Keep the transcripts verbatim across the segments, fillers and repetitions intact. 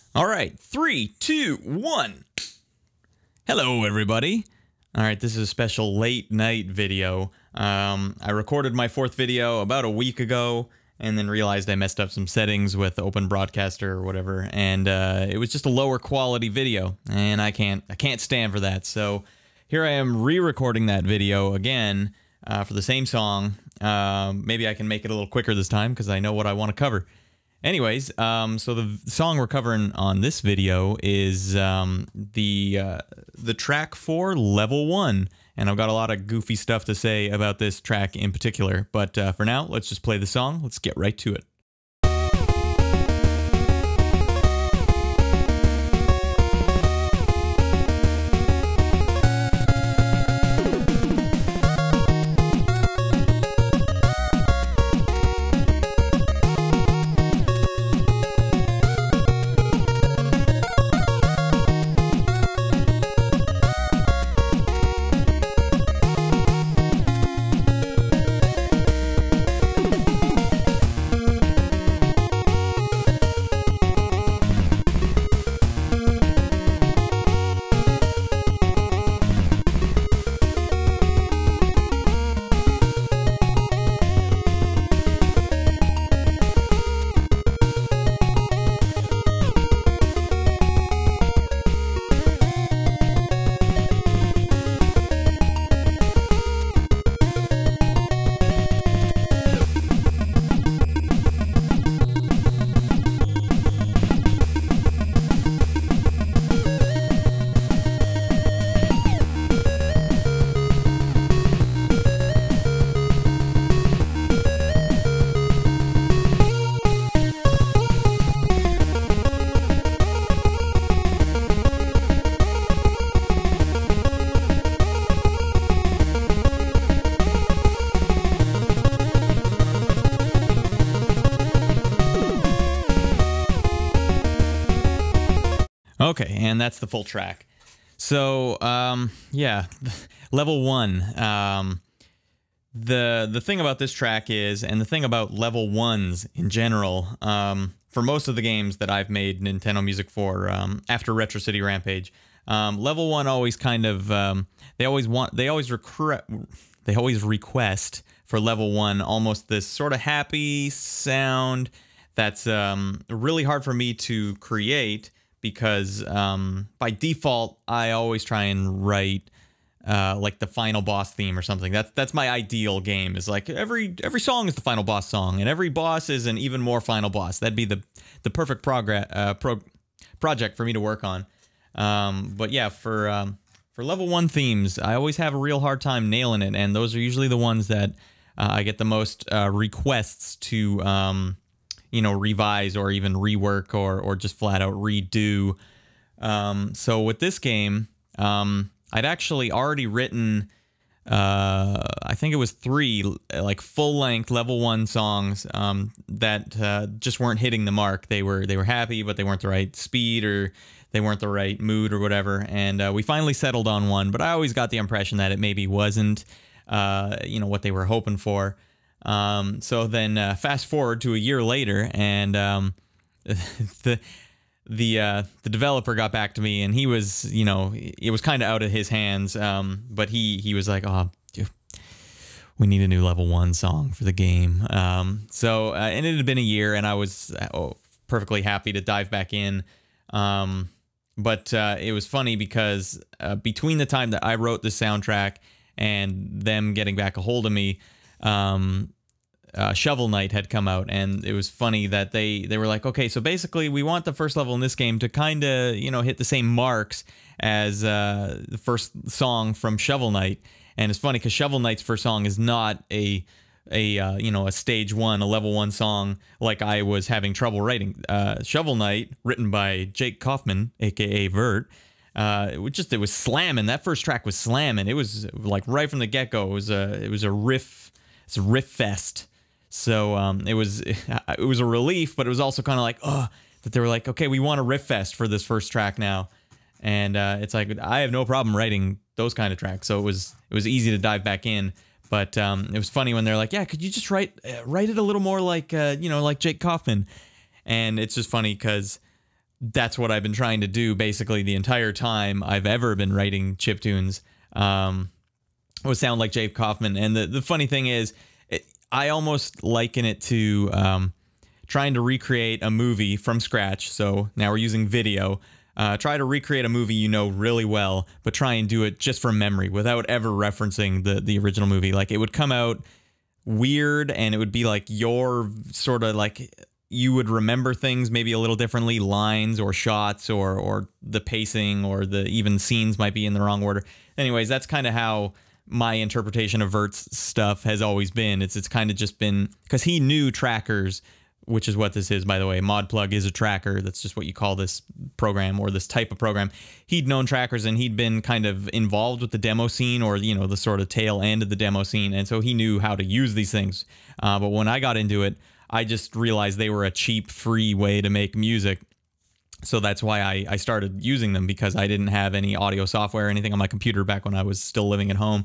All right, three, two, one. Hello, everybody. All right, this is a special late night video. Um, I recorded my fourth video about a week ago, and then realized I messed up some settings with Open Broadcaster or whatever, and uh, it was just a lower quality video, and I can't, I can't stand for that. So here I am re-recording that video again uh, for the same song. Uh, maybe I can make it a little quicker this time because I know what I want to cover. Anyways, um, so the song we're covering on this video is um, the uh, the track for Level one, and I've got a lot of goofy stuff to say about this track in particular, but uh, for now, let's just play the song. Let's get right to it. Okay, and that's the full track. So, um, yeah, level one. Um, the the thing about this track is, and the thing about level ones in general, um, for most of the games that I've made Nintendo music for, um, after Retro City Rampage, um, level one always kind of um, they always want they always recru they always request for level one almost this sort of happy sound that's um, really hard for me to create. Because um, by default, I always try and write uh, like the final boss theme or something. That's that's my ideal game. Is like every every song is the final boss song, and every boss is an even more final boss. That'd be the the perfect progress uh, pro project for me to work on. Um, but yeah, for um, for level one themes, I always have a real hard time nailing it, and those are usually the ones that uh, I get the most uh, requests to. Um, you know, revise or even rework or or just flat out redo. Um, so with this game, um, I'd actually already written, uh, I think it was three like full-length level one songs um, that uh, just weren't hitting the mark. They were they were happy, but they weren't the right speed or they weren't the right mood or whatever. And uh, we finally settled on one, but I always got the impression that it maybe wasn't, uh, you know, what they were hoping for. Um, so then uh, fast forward to a year later, and um, the the uh, the developer got back to me, and he was, you know, it was kind of out of his hands. Um, but he he was like, "Oh, we need a new level one song for the game." Um, so uh, and it had been a year, and I was oh, perfectly happy to dive back in. Um, but uh, it was funny because uh, between the time that I wrote the soundtrack and them getting back a hold of me. Um, uh, Shovel Knight had come out, and it was funny that they they were like, okay, so basically we want the first level in this game to kind of, you know, hit the same marks as uh, the first song from Shovel Knight. And it's funny because Shovel Knight's first song is not a a uh, you know, a stage one, a level one song like I was having trouble writing. Uh, Shovel Knight, written by Jake Kaufman, aka Vert. Uh, it was just it was slamming. That first track was slamming. It was like right from the get go. It was a it was a riff. It's a riff fest. So um, it was it was a relief, but it was also kind of like, oh, that they were like, okay, we want a riff fest for this first track now. And uh, it's like, I have no problem writing those kind of tracks, so it was it was easy to dive back in. But um, it was funny when they're like, yeah, could you just write uh, write it a little more like uh, you know, like Jake Kaufman? And it's just funny because that's what I've been trying to do basically the entire time I've ever been writing chiptunes. Um, would sound like Jake Kaufman. And the, the funny thing is, it, I almost liken it to um, trying to recreate a movie from scratch. So now we're using video. Uh, try to recreate a movie you know really well, but try and do it just from memory without ever referencing the, the original movie. Like, it would come out weird, and it would be like your sort of like, you would remember things maybe a little differently, lines or shots or or the pacing or the even scenes might be in the wrong order. Anyways, that's kind of how my interpretation of Vert's stuff has always been. It's it's kind of just been because he knew trackers, which is what this is, by the way. ModPlug is a tracker. That's just what you call this program or this type of program. He'd known trackers, and he'd been kind of involved with the demo scene, or, you know, the sort of tail end of the demo scene. And so he knew how to use these things. Uh, but when I got into it, I just realized they were a cheap, free way to make music. So that's why I, I started using them, because I didn't have any audio software or anything on my computer back when I was still living at home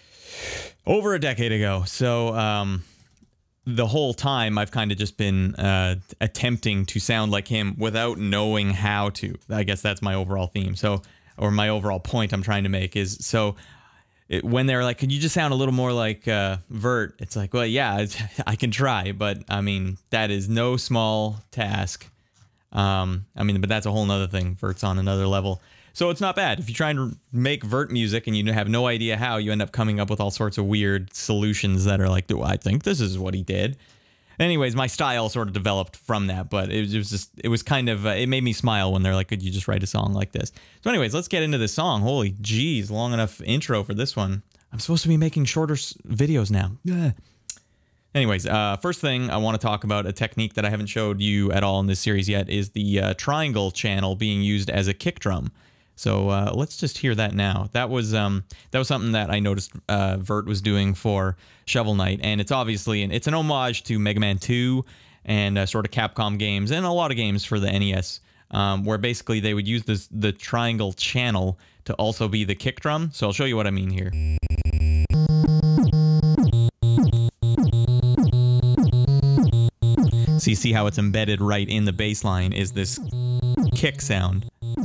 over a decade ago. So, um... the whole time I've kind of just been uh, attempting to sound like him without knowing how to. I guess that's my overall theme. So, or my overall point I'm trying to make is, so it, when they're like, could you just sound a little more like uh, Vert? It's like, well, yeah, it's, I can try, but I mean, that is no small task. Um, I mean, but that's a whole nother thing. Vert's on another level. So it's not bad. If you try and make Vert music and you have no idea how, you end up coming up with all sorts of weird solutions that are like, do I think this is what he did? Anyways, my style sort of developed from that, but it was, it was just, it was kind of, uh, it made me smile when they're like, could you just write a song like this? So anyways, let's get into this song. Holy geez, long enough intro for this one. I'm supposed to be making shorter videos now. Yeah. Anyways, uh, first thing I want to talk about, a technique that I haven't showed you at all in this series yet, is the uh, triangle channel being used as a kick drum. So uh, let's just hear that now. That was um, that was something that I noticed uh, Vert was doing for Shovel Knight, and it's obviously an, it's an homage to Mega Man two and uh, sort of Capcom games and a lot of games for the N E S, um, where basically they would use this the triangle channel to also be the kick drum. So I'll show you what I mean here. So you see how it's embedded right in the bass line is this kick sound.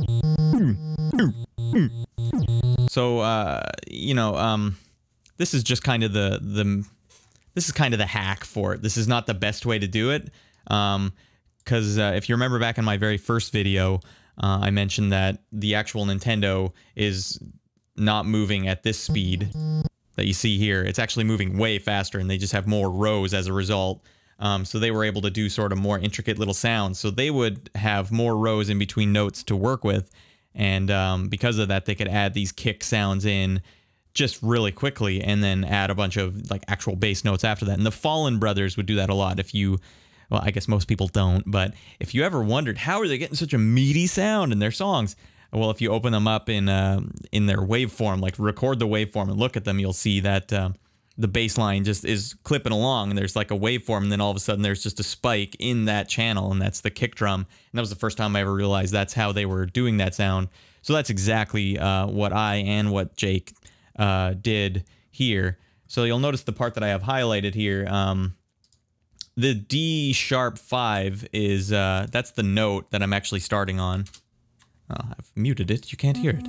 So, uh, you know, um, this is just kind of the, the, this is kind of the hack for it. This is not the best way to do it. Um, cause, uh, if you remember back in my very first video, uh, I mentioned that the actual Nintendo is not moving at this speed that you see here. It's actually moving way faster, and they just have more rows as a result. Um, so they were able to do sort of more intricate little sounds. So they would have more rows in between notes to work with. And um, because of that, they could add these kick sounds in just really quickly, and then add a bunch of like actual bass notes after that. And the Fallen Brothers would do that a lot. If you, well, I guess most people don't, but if you ever wondered how are they getting such a meaty sound in their songs, well, if you open them up in uh, in their waveform, like record the waveform and look at them, you'll see that uh, the bass line just is clipping along, and there's like a waveform, and then all of a sudden there's just a spike in that channel, and that's the kick drum. And that was the first time I ever realized that's how they were doing that sound. So that's exactly uh, what I and what Jake uh, did here. So you'll notice the part that I have highlighted here. Um, the D sharp five is, uh, that's the note that I'm actually starting on. Oh, I've muted it. You can't hear it.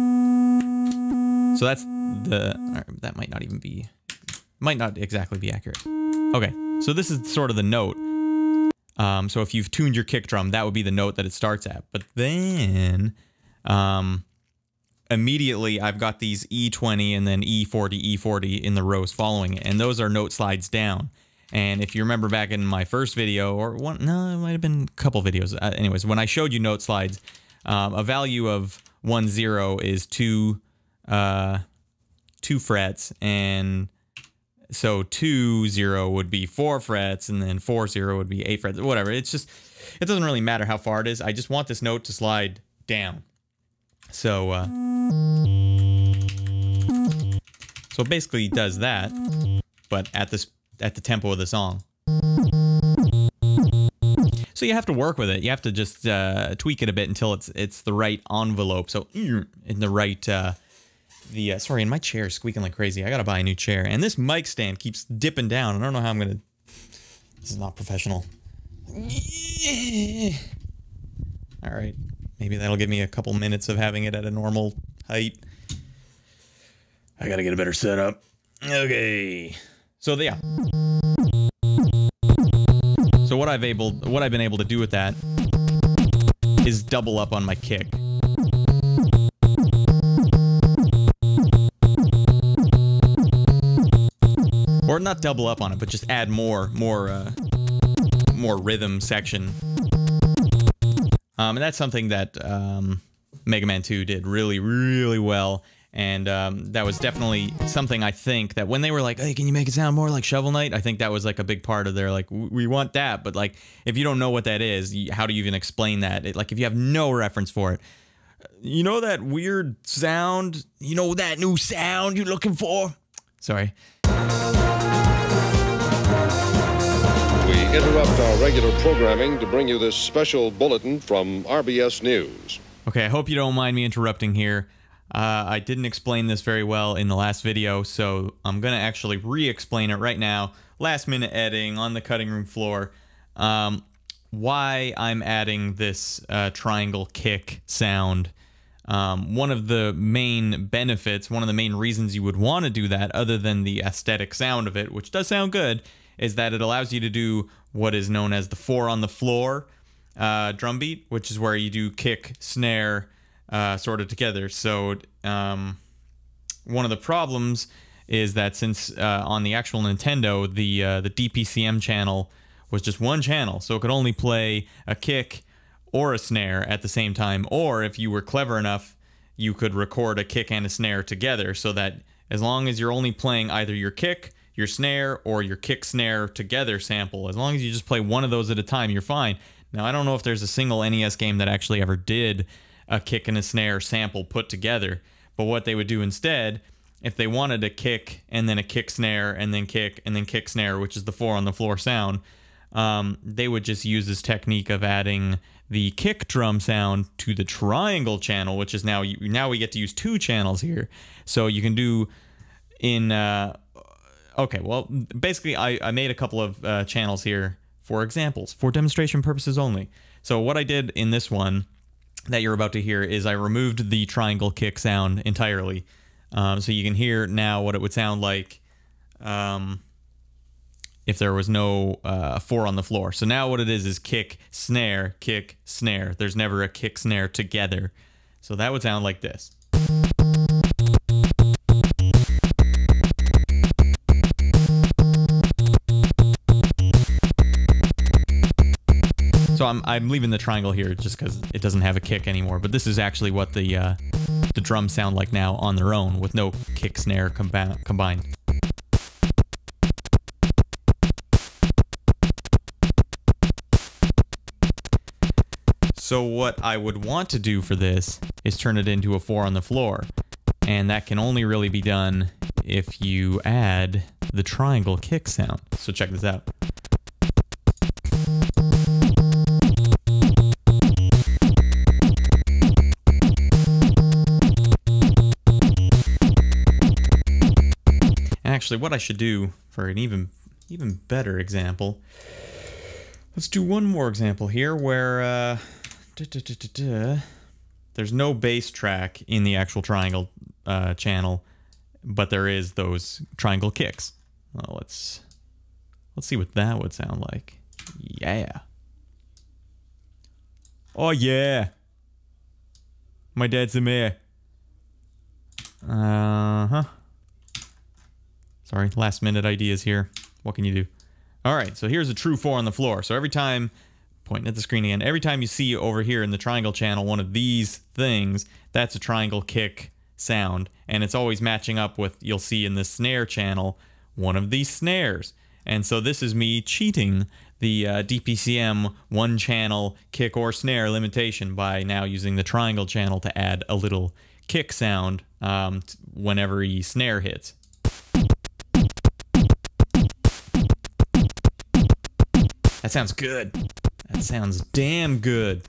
So that's the, or that might not even be, might not exactly be accurate. Okay, so this is sort of the note. Um, so if you've tuned your kick drum, that would be the note that it starts at. But then, um, immediately I've got these E twenty and then E forty, E forty in the rows following it. And those are note slides down. And if you remember back in my first video, or one, no, it might have been a couple videos. Uh, anyways, when I showed you note slides, um, a value of one zero is two, uh, two frets, and so two zero would be four frets, and then four zero would be eight frets, whatever. It's just, it doesn't really matter how far it is. I just want this note to slide down. So, uh, so it basically does that, but at this, at the tempo of the song. So you have to work with it. You have to just uh, tweak it a bit until it's it's the right envelope. So in the right, uh, the uh, sorry, and my chair is squeaking like crazy. I gotta buy a new chair. And this mic stand keeps dipping down. I don't know how I'm gonna. This is not professional. All right. Maybe that'll give me a couple minutes of having it at a normal height. I gotta get a better setup. Okay. So yeah. So what I've able, what I've been able to do with that is double up on my kick. Or not double up on it, but just add more, more, uh, more rhythm section. Um, and that's something that um, Mega Man two did really, really well. And um, that was definitely something I think that when they were like, hey, can you make it sound more like Shovel Knight? I think that was like a big part of their like, we want that. But like, if you don't know what that is, how do you even explain that? It, like, if you have no reference for it, you know that weird sound? You know that new sound you're looking for? Sorry. We interrupt our regular programming to bring you this special bulletin from R B S News. Okay, I hope you don't mind me interrupting here. Uh, I didn't explain this very well in the last video, so I'm going to actually re-explain it right now. Last minute editing on the cutting room floor. Um, why I'm adding this uh, triangle kick sound. Um, one of the main benefits, one of the main reasons you would want to do that, other than the aesthetic sound of it, which does sound good, is that it allows you to do what is known as the four on the floor uh, drum beat, which is where you do kick, snare, uh, sort of together. So um, one of the problems is that since uh, on the actual Nintendo, the uh, the D P C M channel was just one channel, so it could only play a kick or a snare at the same time, or if you were clever enough, you could record a kick and a snare together, so that as long as you're only playing either your kick, your snare, or your kick snare together sample, as long as you just play one of those at a time, you're fine. Now, I don't know if there's a single N E S game that actually ever did a kick and a snare sample put together, but what they would do instead, if they wanted a kick and then a kick snare and then kick and then kick snare, which is the four on the floor sound, um, they would just use this technique of adding the kick drum sound to the triangle channel, which is now, now we get to use two channels here. So you can do in, uh, okay, well, basically I, I made a couple of uh, channels here for examples, for demonstration purposes only. So what I did in this one that you're about to hear is I removed the triangle kick sound entirely. Um, so you can hear now what it would sound like um, if there was no uh, four on the floor. So now what it is is kick, snare, kick, snare. There's never a kick, snare together. So that would sound like this. So I'm, I'm leaving the triangle here just because it doesn't have a kick anymore. But this is actually what the uh, the drums sound like now on their own with no kick snare combi combined. So what I would want to do for this is turn it into a four on the floor. And that can only really be done if you add the triangle kick sound. So check this out. Actually, what I should do for an even even better example, let's do one more example here where uh, da, da, da, da, da, there's no bass track in the actual triangle uh, channel, but there is those triangle kicks. Well, let's let's see what that would sound like. Yeah. Oh yeah. My dad's a mayor. Uh huh. Sorry, last minute ideas here. What can you do? All right, so here's a true four on the floor. So every time, pointing at the screen again, every time you see over here in the triangle channel one of these things, that's a triangle kick sound. And it's always matching up with, you'll see in the snare channel, one of these snares. And so this is me cheating the uh, D P C M one channel kick or snare limitation by now using the triangle channel to add a little kick sound um, whenever he snare hits. That sounds good. That sounds damn good.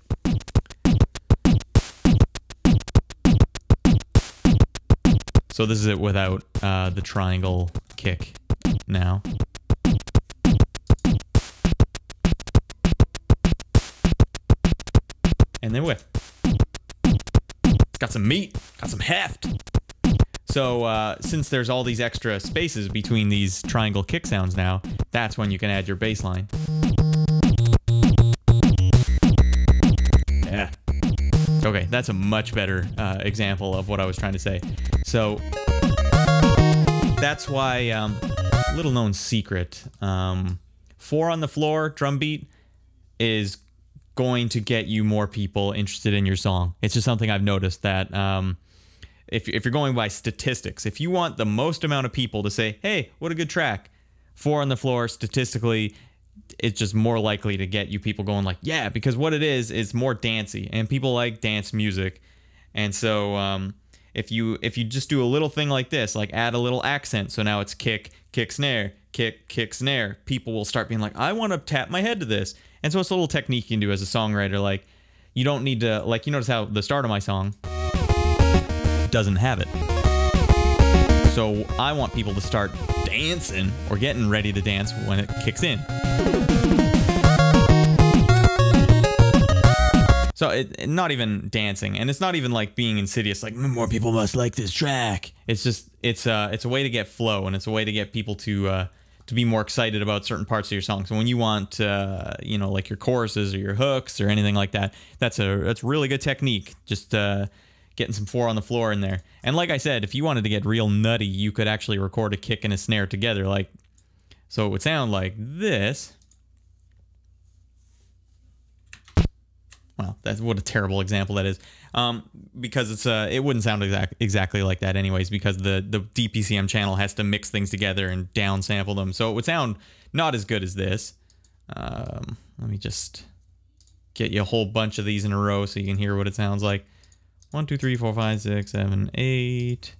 So this is it without uh, the triangle kick now. And and then whip. It's got some meat, got some heft. So uh, since there's all these extra spaces between these triangle kick sounds now, that's when you can add your bass line. Yeah. Okay, that's a much better uh, example of what I was trying to say. So that's why, um, little known secret, um, four on the floor drum beat is going to get you more people interested in your song. It's just something I've noticed that um, if, if you're going by statistics, if you want the most amount of people to say, hey, what a good track, four on the floor statistically, it's just more likely to get you people going like, yeah, because what it is, is more dancey and people like dance music. And so um, if you if you just do a little thing like this, like add a little accent, so now it's kick, kick, snare, kick, kick, snare, people will start being like, I want to tap my head to this. And so it's a little technique you can do as a songwriter. Like, you don't need to, like, you notice how the start of my song doesn't have it. So I want people to start dancing or getting ready to dance when it kicks in. So it, not even dancing, and it's not even like being insidious, like more people must like this track. It's just, it's uh, it's a way to get flow, and it's a way to get people to uh, to be more excited about certain parts of your song. So when you want, uh, you know, like your choruses or your hooks or anything like that, that's a that's really good technique. Just uh, getting some four on the floor in there. And like I said, if you wanted to get real nutty, you could actually record a kick and a snare together, like so. It would sound like this. Well, that's what a terrible example that is, um, because it's uh, it wouldn't sound exact, exactly like that anyways, because the, the D P C M channel has to mix things together and downsample them. So it would sound not as good as this. Um, let me just get you a whole bunch of these in a row so you can hear what it sounds like. One, two, three, four, five, six, seven, eight.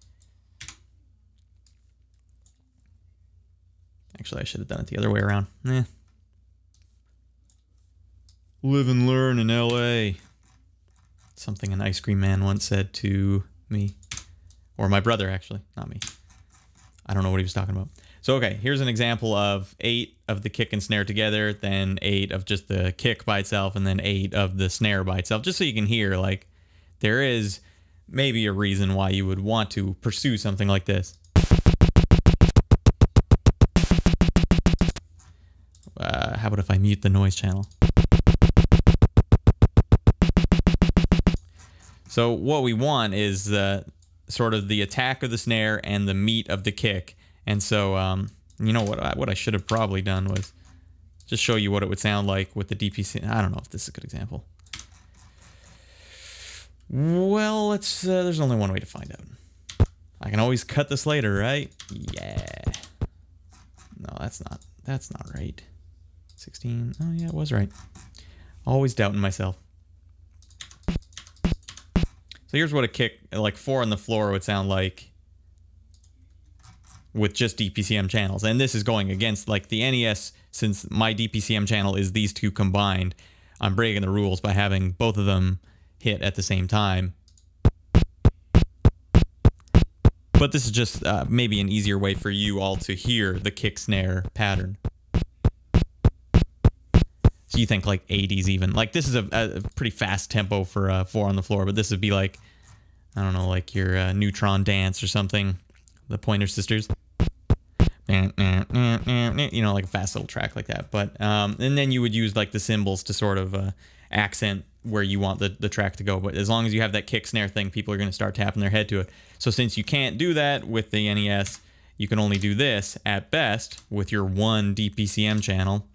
Actually, I should have done it the other way around. Eh. Live and learn in L A. Something an ice cream man once said to me. Or my brother, actually. Not me. I don't know what he was talking about. So, okay, here's an example of eight of the kick and snare together, then eight of just the kick by itself, and then eight of the snare by itself. Just so you can hear, like, there is maybe a reason why you would want to pursue something like this. Uh, how about if I mute the noise channel? So what we want is uh, sort of the attack of the snare and the meat of the kick. And so, um, you know, what I, what I should have probably done was just show you what it would sound like with the D P C. I don't know if this is a good example. Well, let's, uh, there's only one way to find out. I can always cut this later, right? Yeah. No, that's not, that's not right. sixteen. Oh, yeah, it was right. Always doubting myself. So here's what a kick, like four on the floor, would sound like with just D P C M channels. And this is going against, like, the N E S, since my D P C M channel is these two combined. I'm breaking the rules by having both of them hit at the same time. But this is just uh, maybe an easier way for you all to hear the kick snare pattern. So you think like eighties even. Like this is a, a pretty fast tempo for uh, four on the floor, but this would be like, I don't know, like your uh, Neutron Dance or something. The Pointer Sisters. You know, like a fast little track like that. But um, and then you would use like the cymbals to sort of uh, accent where you want the, the track to go. But as long as you have that kick snare thing, people are going to start tapping their head to it. So since you can't do that with the N E S, you can only do this at best with your one D P C M channel.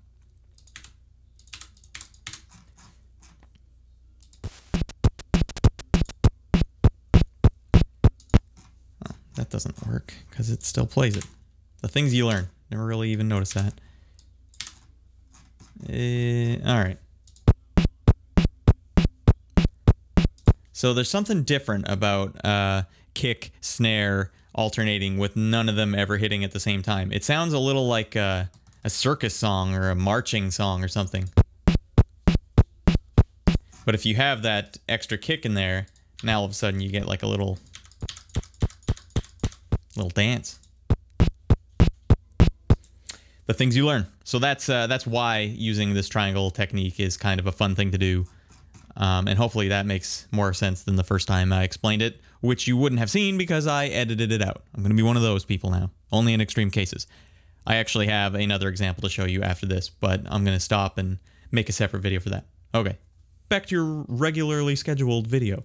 Oh, that doesn't work because it still plays it. The things you learn. Never really even noticed that. Uh, all right. So there's something different about uh, kick, snare, alternating with none of them ever hitting at the same time. It sounds a little like a, a circus song or a marching song or something. But if you have that extra kick in there, now all of a sudden you get like a little, little dance. The things you learn. So that's uh, that's why using this triangle technique is kind of a fun thing to do. Um, and hopefully that makes more sense than the first time I explained it, which you wouldn't have seen because I edited it out. I'm going to be one of those people now, only in extreme cases. I actually have another example to show you after this, but I'm going to stop and make a separate video for that. Okay, back to your regularly scheduled video.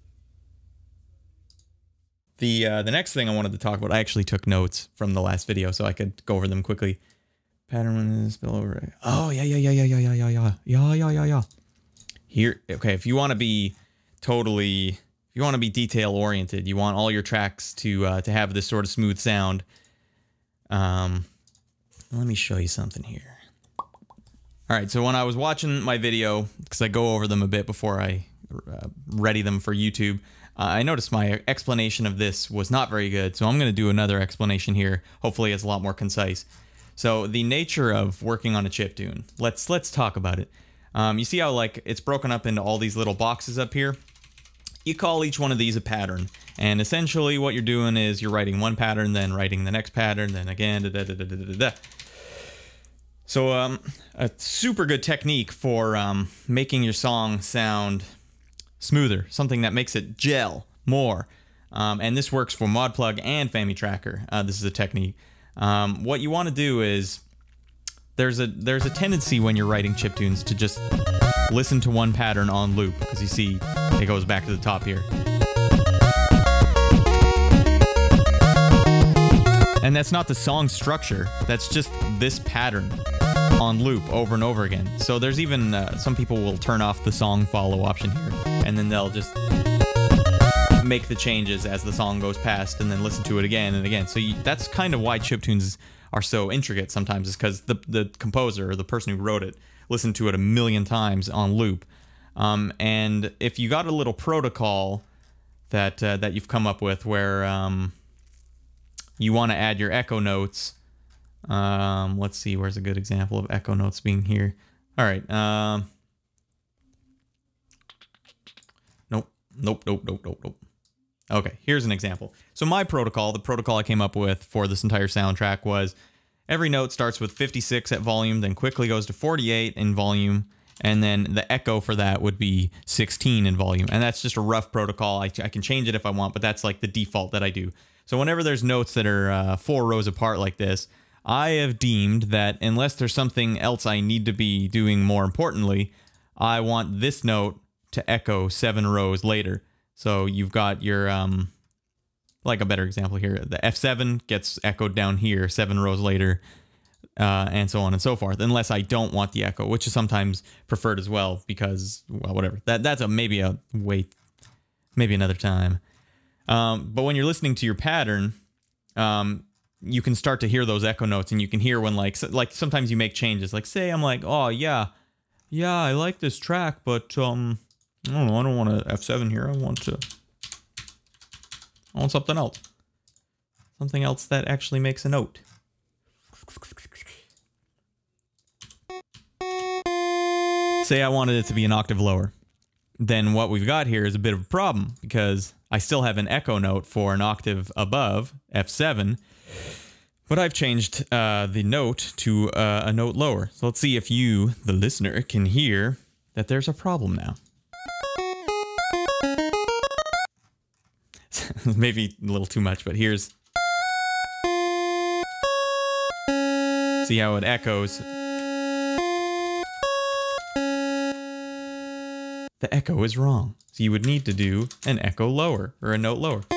The uh, the next thing I wanted to talk about, I actually took notes from the last video so I could go over them quickly. Pattern when spill over. Oh, yeah, yeah, yeah, yeah, yeah, yeah, yeah, yeah, yeah, yeah, yeah, yeah. Here, okay, if you want to be totally, if you want to be detail oriented, you want all your tracks to uh, to have this sort of smooth sound. Um, let me show you something here. All right, so when I was watching my video, because I go over them a bit before I uh, ready them for YouTube, uh, I noticed my explanation of this was not very good, so I'm going to do another explanation here. Hopefully it's a lot more concise. So the nature of working on a chiptune, let's let's talk about it. Um, you see how like it's broken up into all these little boxes up here? You call each one of these a pattern, and essentially what you're doing is you're writing one pattern, then writing the next pattern, then again, da da da da da da da. So um, a super good technique for um, making your song sound smoother, something that makes it gel more, um, and this works for ModPlug and FamiTracker. Uh, this is a technique. Um, what you want to do is there's a there's a tendency when you're writing chiptunes to just listen to one pattern on loop, because you see it goes back to the top here. And that's not the song structure, that's just this pattern on loop over and over again. So there's even uh, some people will turn off the song follow option here, and then they'll just make the changes as the song goes past and then listen to it again and again. So you, that's kind of why chiptunes are so intricate sometimes, is because the, the composer or the person who wrote it listened to it a million times on loop. Um, and if you got a little protocol that uh, that you've come up with where um, you want to add your echo notes, um, let's see, where's a good example of echo notes being here? All right. Um, nope, nope, nope, nope, nope, nope. Okay, here's an example. So my protocol, the protocol I came up with for this entire soundtrack was every note starts with fifty-six at volume, then quickly goes to forty-eight in volume, and then the echo for that would be sixteen in volume. And that's just a rough protocol. I, I can change it if I want, but that's like the default that I do. So whenever there's notes that are uh, four rows apart like this, I have deemed that unless there's something else I need to be doing more importantly, I want this note to echo seven rows later. So you've got your, um, like a better example here, the F seven gets echoed down here seven rows later, uh, and so on and so forth, unless I don't want the echo, which is sometimes preferred as well because, well, whatever. That That's a maybe a wait, maybe another time. Um, but when you're listening to your pattern, um, you can start to hear those echo notes, and you can hear when, like, so, like sometimes you make changes. Like, say I'm like, oh, yeah, yeah, I like this track, but, um... I don't know, I don't want an F seven here. I want to... I want something else. Something else that actually makes a note. Say I wanted it to be an octave lower. Then what we've got here is a bit of a problem, because I still have an echo note for an octave above, F seven, but I've changed uh, the note to uh, a note lower. So let's see if you, the listener, can hear that there's a problem now. Maybe a little too much, but here's... See how it echoes. The echo is wrong. So you would need to do an echo lower, or a note lower.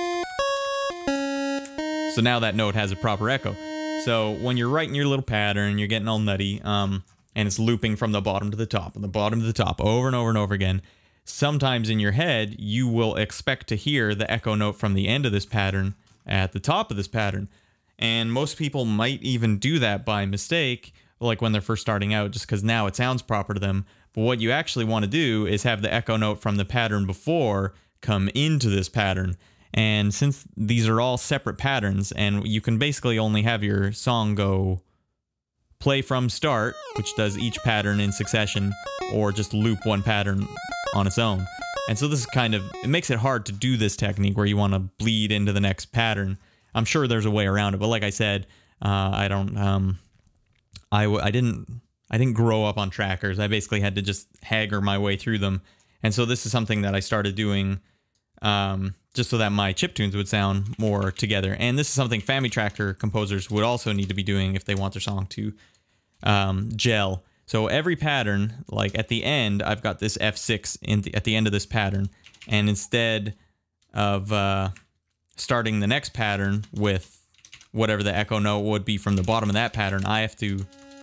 So now that note has a proper echo. So when you're writing your little pattern, you're getting all nutty, um, and it's looping from the bottom to the top, and the bottom to the top, over and over and over again. Sometimes in your head, you will expect to hear the echo note from the end of this pattern at the top of this pattern. And most people might even do that by mistake, like when they're first starting out, just because now it sounds proper to them. But what you actually want to do is have the echo note from the pattern before come into this pattern. And since these are all separate patterns, and you can basically only have your song go play from start, which does each pattern in succession, or just loop one pattern on its own. And so this is kind of, it makes it hard to do this technique where you want to bleed into the next pattern. I'm sure there's a way around it, but like I said, uh, I don't, um, I, w I didn't, I didn't grow up on trackers. I basically had to just hagger my way through them. And so this is something that I started doing um, just so that my chiptunes would sound more together. And this is something Family Tracker composers would also need to be doing if they want their song to um, gel. So every pattern, like at the end, I've got this F six in the, at the end of this pattern. And instead of uh, starting the next pattern with whatever the echo note would be from the bottom of that pattern, I have to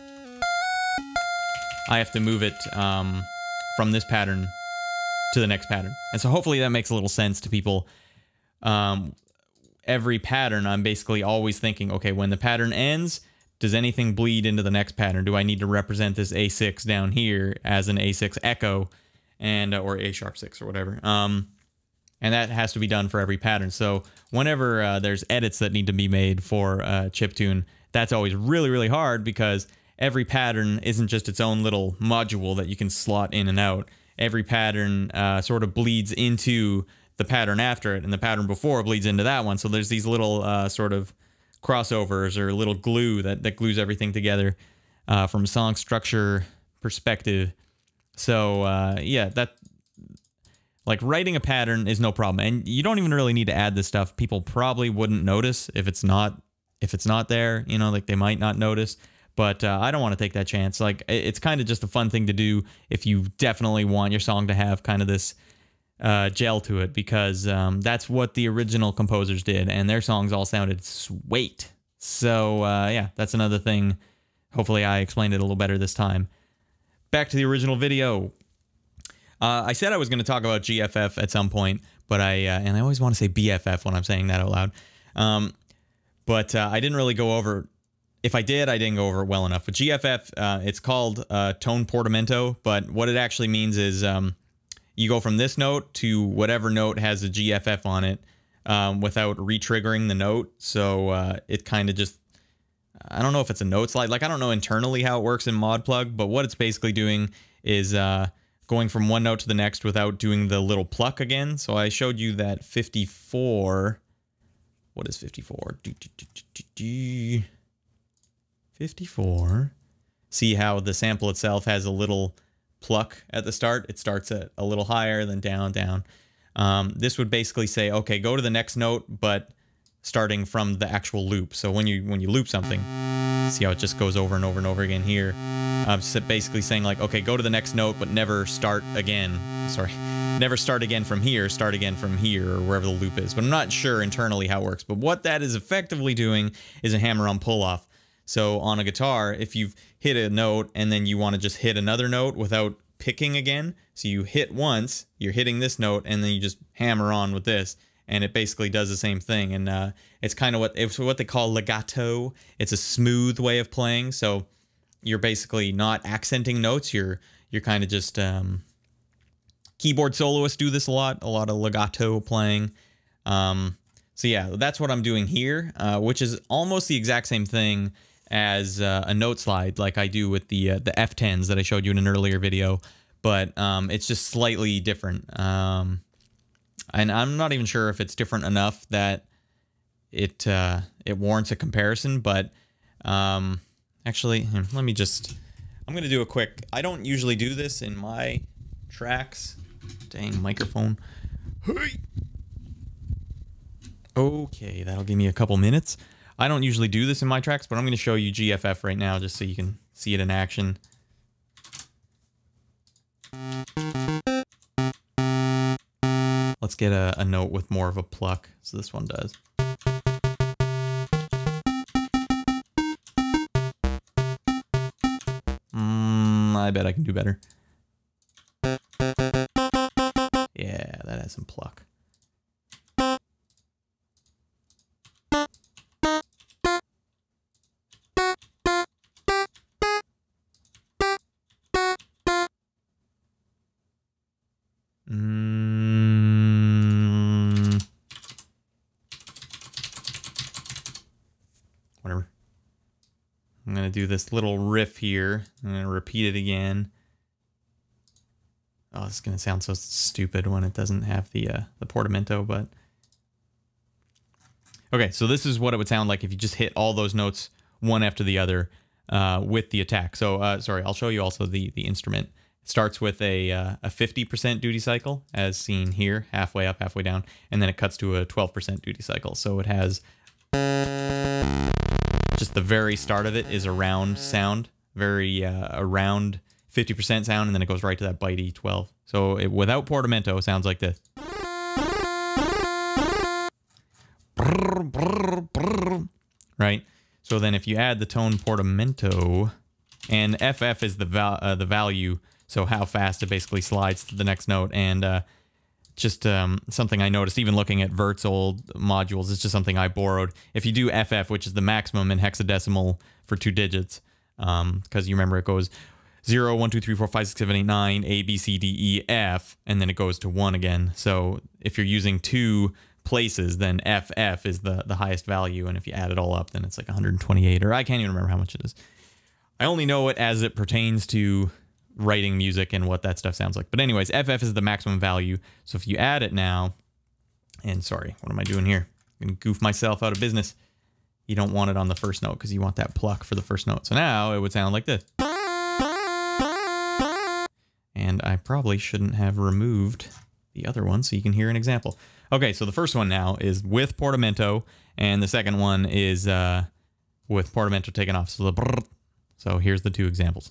I have to move it um, from this pattern to the next pattern. And so hopefully that makes a little sense to people. Um, every pattern, I'm basically always thinking, okay, when the pattern ends, does anything bleed into the next pattern? Do I need to represent this A six down here as an A six echo, and or A sharp six or whatever? Um, and that has to be done for every pattern. So whenever uh, there's edits that need to be made for a chiptune, that's always really, really hard because every pattern isn't just its own little module that you can slot in and out. Every pattern uh, sort of bleeds into the pattern after it, and the pattern before bleeds into that one. So there's these little uh, sort of crossovers or little glue that, that glues everything together uh, from a song structure perspective. So uh, yeah, that like writing a pattern is no problem, and you don't even really need to add this stuff. People probably wouldn't notice if it's not if it's not there. You know, like they might not notice. But uh, I don't want to take that chance. Like, it's kind of just a fun thing to do if you definitely want your song to have kind of this uh, gel to it, because um, that's what the original composers did, and their songs all sounded sweet. So, uh, yeah, that's another thing. Hopefully I explained it a little better this time. Back to the original video. Uh, I said I was going to talk about G F F at some point, but I, uh, and I always want to say B F F when I'm saying that out loud. Um, but uh, I didn't really go over If I did, I didn't go over it well enough. But G F F, uh, it's called uh, tone portamento, but what it actually means is um, you go from this note to whatever note has a G F F on it um, without re-triggering the note. So uh, it kind of just, I don't know if it's a note slide. Like, I don't know internally how it works in ModPlug, but what it's basically doing is uh, going from one note to the next without doing the little pluck again. So I showed you that fifty-four. What is fifty-four? Do, do, do, do, do. fifty-four. See how the sample itself has a little pluck at the start? It starts at a little higher, then down, down. Um, this would basically say, okay, go to the next note, but starting from the actual loop. So when you when you loop something, see how it just goes over and over and over again here. Um, so basically saying like, okay, go to the next note, but never start again. Sorry, never start again from here. Start again from here or wherever the loop is. But I'm not sure internally how it works. But what that is effectively doing is a hammer-on pull-off. So on a guitar, if you've hit a note and then you want to just hit another note without picking again, so you hit once, you're hitting this note, and then you just hammer on with this, and it basically does the same thing. And uh, it's kind of what it's what they call legato. It's a smooth way of playing. So you're basically not accenting notes. You're you're kind of just um, keyboard soloists do this a lot. A lot of legato playing. Um, so yeah, that's what I'm doing here, uh, which is almost the exact same thing as uh, a note slide like I do with the uh, the F tens that I showed you in an earlier video, but um, it's just slightly different. Um, and I'm not even sure if it's different enough that it uh, it warrants a comparison, but um, actually, let me just, I'm going to do a quick, I don't usually do this in my tracks. Dang, microphone. Hey. Okay, that'll give me a couple minutes. I don't usually do this in my tracks, but I'm going to show you G F F right now just so you can see it in action. Let's get a, a note with more of a pluck. So this one does. Mm, I bet I can do better. Yeah, that has some pluck. Mm. Whatever. I'm going to do this little riff here. I'm going to repeat it again. Oh, it's going to sound so stupid when it doesn't have the uh, the portamento, but... Okay, so this is what it would sound like if you just hit all those notes one after the other. uh, with the attack. So, uh, sorry, I'll show you also the, the instrument. It starts with a, uh, a fifty percent duty cycle, as seen here, halfway up, halfway down, and then it cuts to a twelve percent duty cycle. So it has just the very start of it is a round sound, very uh, a round fifty percent sound, and then it goes right to that bitey twelve. So it, without portamento, it sounds like this. Right? So then if you add the tone portamento, and F F is the val uh, the value, so how fast it basically slides to the next note, and uh, just um, something I noticed even looking at Vert's old modules, it's just something I borrowed. If you do F F, which is the maximum in hexadecimal for two digits, because um, you remember it goes zero, one, two, three, four, five, six, seven, eight, nine, A, B, C, D, E, F, and then it goes to one again. So if you're using two places, then F F is the, the highest value, and if you add it all up, then it's like one hundred twenty-eight, or I can't even remember how much it is. I only know it as it pertains to writing music and what that stuff sounds like. But anyways, F F is the maximum value. So if you add it now, and sorry, what am I doing here? I'm going to goof myself out of business. You don't want it on the first note because you want that pluck for the first note. So now it would sound like this. And I probably shouldn't have removed the other one so you can hear an example. Okay, so the first one now is with portamento, and the second one is uh, with portamento taken off. So the brrr. So here's the two examples.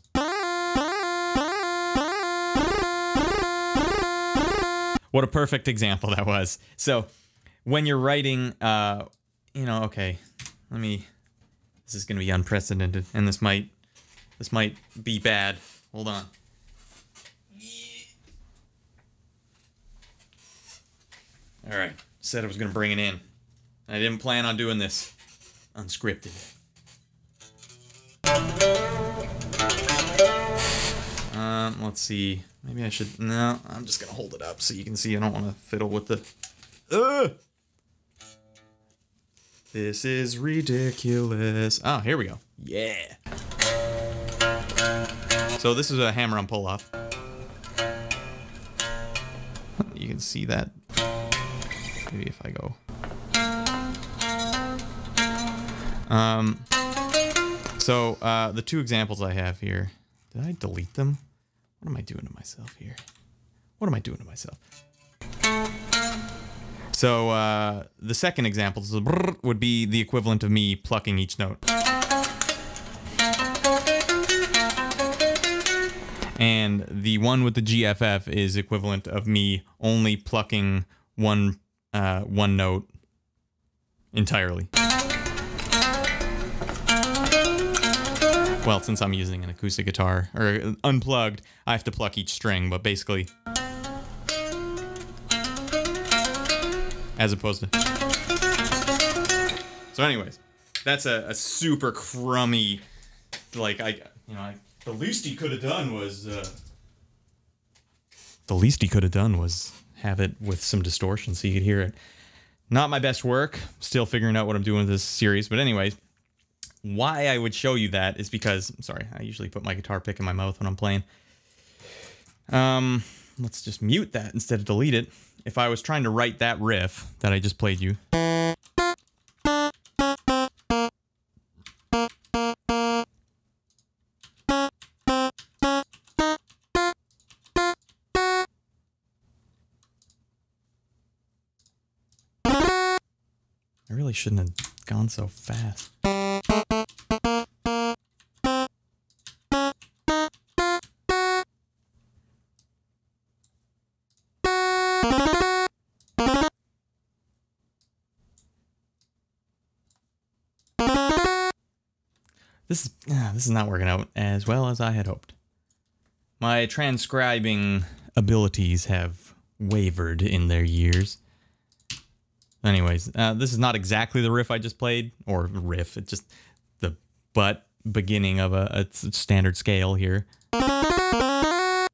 What a perfect example that was. So when you're writing, uh, you know, okay, let me, this is going to be unprecedented, and this might, this might be bad. Hold on. All right, said I was going to bring it in. I didn't plan on doing this unscripted. Um, let's see. Maybe I should... No, I'm just going to hold it up so you can see. I don't want to fiddle with the... Ugh! This is ridiculous. Oh, here we go. Yeah. So this is a hammer-on pull-off. You can see that. Maybe if I go... Um... So, uh, the two examples I have here, did I delete them? What am I doing to myself here? What am I doing to myself? So, uh, the second example would be the equivalent of me plucking each note. And the one with the G F F is equivalent of me only plucking one, uh, one note entirely. Well, since I'm using an acoustic guitar, or unplugged, I have to pluck each string, but basically... As opposed to... So anyways, that's a, a super crummy... Like, I... You know, I, the least he could have done was... Uh, the least he could have done was have it with some distortion so you could hear it. Not my best work. Still figuring out what I'm doing with this series, but anyways... Why I would show you that is because, sorry, I usually put my guitar pick in my mouth when I'm playing. Um, let's just mute that instead of delete it. If I was trying to write that riff that I just played you. I really shouldn't have gone so fast. This is, uh, this is not working out as well as I had hoped. My transcribing abilities have wavered in their years. Anyways, uh, this is not exactly the riff I just played, or riff, it's just the butt beginning of a, a standard scale here. Well,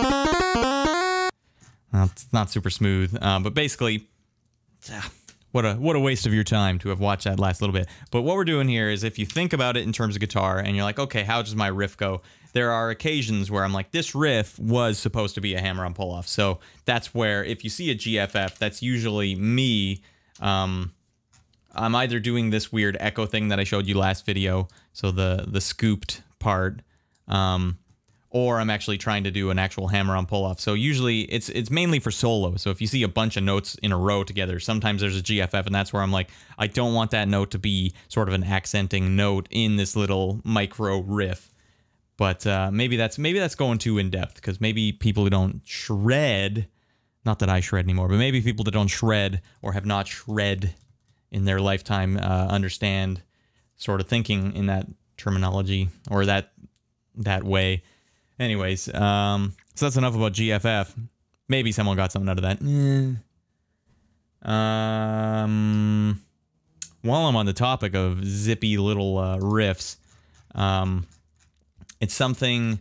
it's not super smooth, uh, but basically, uh, what a what a waste of your time to have watched that last little bit. But what we're doing here is, if you think about it in terms of guitar, and you're like, okay, how does my riff go? There are occasions where I'm like, this riff was supposed to be a hammer-on pull-off. So that's where, if you see a G F F, that's usually me um, I'm either doing this weird echo thing that I showed you last video, so the the scooped part, um, or I'm actually trying to do an actual hammer-on pull-off. So usually it's it's mainly for solo. So if you see a bunch of notes in a row together, sometimes there's a G F F, and that's where I'm like, I don't want that note to be sort of an accenting note in this little micro riff. But uh, maybe that's maybe that's going too in depth, because maybe people who don't shred, not that I shred anymore, but maybe people that don't shred or have not shred in their lifetime uh, understand sort of thinking in that terminology or that that way. Anyways, um, so that's enough about G F F. Maybe someone got something out of that. Eh. Um, while I'm on the topic of zippy little uh, riffs, um, it's something...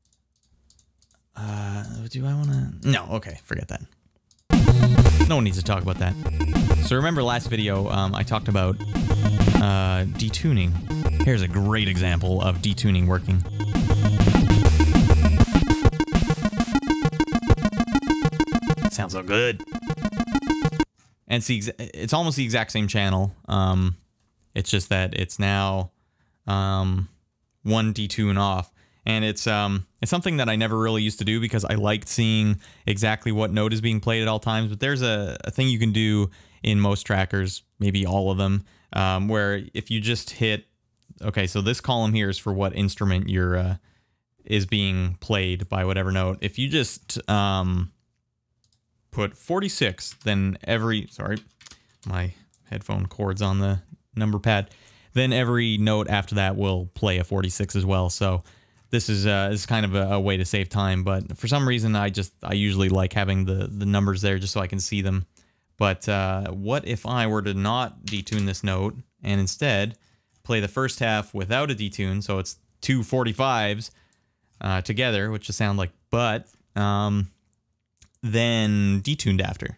Uh, do I want to... No, okay, forget that. No one needs to talk about that. So remember last video, um, I talked about uh, detuning. Here's a great example of detuning working. Sounds so good. And it's, the it's almost the exact same channel. Um, it's just that it's now um, one detune off. And it's um it's something that I never really used to do because I liked seeing exactly what note is being played at all times. But there's a, a thing you can do in most trackers, maybe all of them, um, where if you just hit, okay, so this column here is for what instrument you're uh, is being played by whatever note. If you just um, put forty-six, then every, sorry, my headphone cord's on the number pad, then every note after that will play a forty-six as well. So this is uh, is kind of a, a way to save time, but for some reason I just I usually like having the the numbers there just so I can see them. But uh, what if I were to not detune this note and instead play the first half without a detune, so it's two forty-fives uh, together, which just sound like but, um, then detuned after.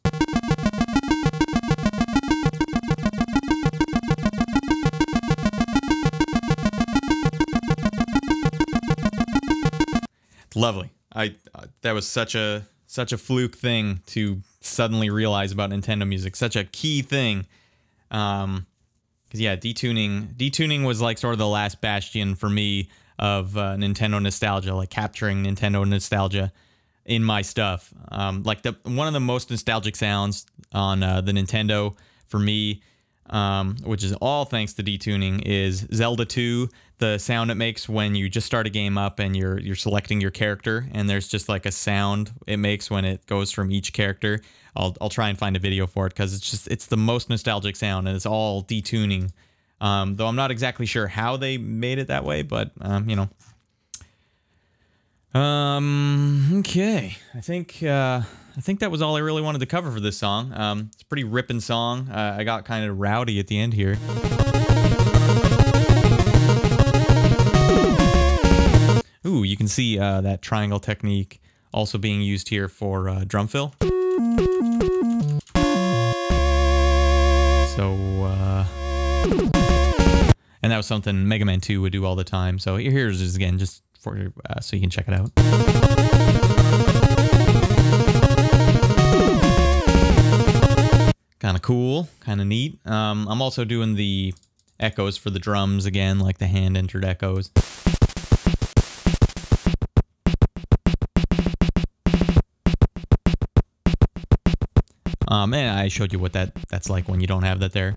Lovely. I uh, that was such a such a fluke thing to suddenly realize about Nintendo music. Such a key thing. Um, because yeah, detuning detuning was like sort of the last bastion for me of uh, Nintendo nostalgia, like capturing Nintendo nostalgia in my stuff. Um, like the one of the most nostalgic sounds on uh, the Nintendo for me, um, which is all thanks to detuning, is Zelda two. The sound it makes when you just start a game up and you're you're selecting your character, and there's just like a sound it makes when it goes from each character. I'll I'll try and find a video for it because it's just it's the most nostalgic sound, and it's all detuning. Um, though I'm not exactly sure how they made it that way, but um, you know. Um. Okay. I think uh, I think that was all I really wanted to cover for this song. Um, it's a pretty ripping song. Uh, I got kind of rowdy at the end here. Ooh, you can see uh, that triangle technique also being used here for uh, drum fill. So, uh, and that was something Mega Man two would do all the time. So here's it again, just for uh, so you can check it out. Kind of cool, kind of neat. Um, I'm also doing the echoes for the drums again, like the hand-entered echoes. Um, and I showed you what that that's like when you don't have that there.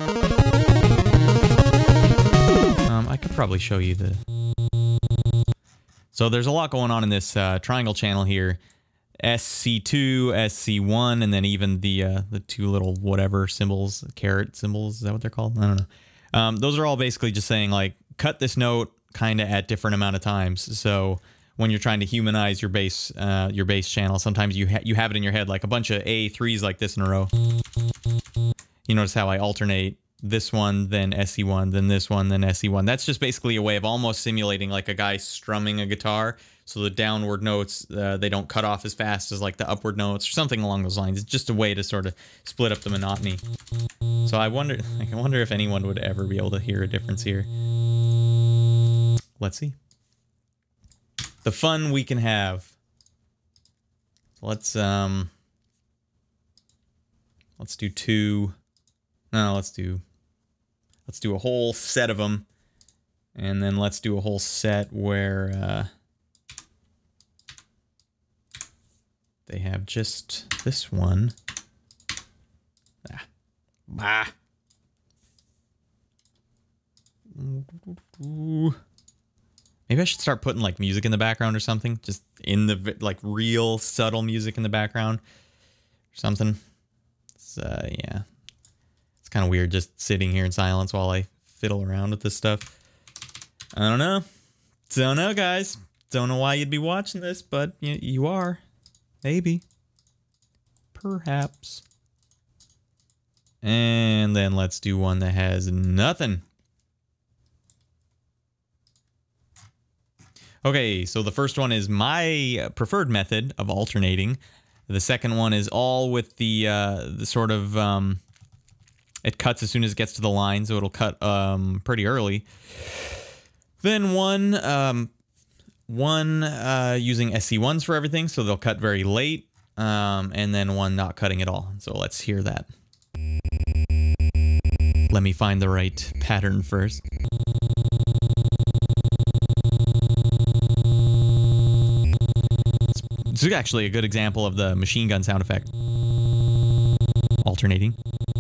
Um, I could probably show you the... So there's a lot going on in this uh, triangle channel here. S C two, S C one, and then even the uh, the two little whatever symbols, caret symbols, is that what they're called? I don't know. Um, those are all basically just saying, like, cut this note kind of at different amount of times. So when you're trying to humanize your bass, uh, your bass channel, sometimes you ha you have it in your head like a bunch of A threes like this in a row. You notice how I alternate this one, then S C one, then this one, then S C one. That's just basically a way of almost simulating like a guy strumming a guitar. So the downward notes, uh, they don't cut off as fast as like the upward notes or something along those lines. It's just a way to sort of split up the monotony. So I wonder, like, I wonder if anyone would ever be able to hear a difference here. Let's see. The fun we can have. Let's um. Let's do two. No, let's do let's do a whole set of them, and then let's do a whole set where uh, they have just this one. Ah. Bah. Maybe I should start putting like music in the background or something, just in the like real subtle music in the background or something. It's, uh, yeah, it's kind of weird just sitting here in silence while I fiddle around with this stuff. I don't know. Don't know, guys. Don't know why you'd be watching this, but you, you are. Maybe. Perhaps. And then let's do one that has nothing. Okay, so the first one is my preferred method of alternating. The second one is all with the uh, the sort of um, it cuts as soon as it gets to the line, so it'll cut um, pretty early. Then one um, one uh, using S C ones for everything, so they'll cut very late, um, and then one not cutting at all. So let's hear that. Let me find the right pattern first. This is actually a good example of the machine gun sound effect. Alternating.